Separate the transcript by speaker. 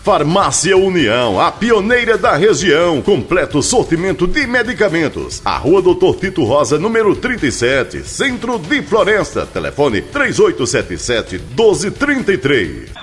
Speaker 1: Farmácia União, a pioneira da região. Completo sortimento de medicamentos. A Rua Doutor Tito Rosa, número 37, Centro de Floresta. Telefone 3877-1233.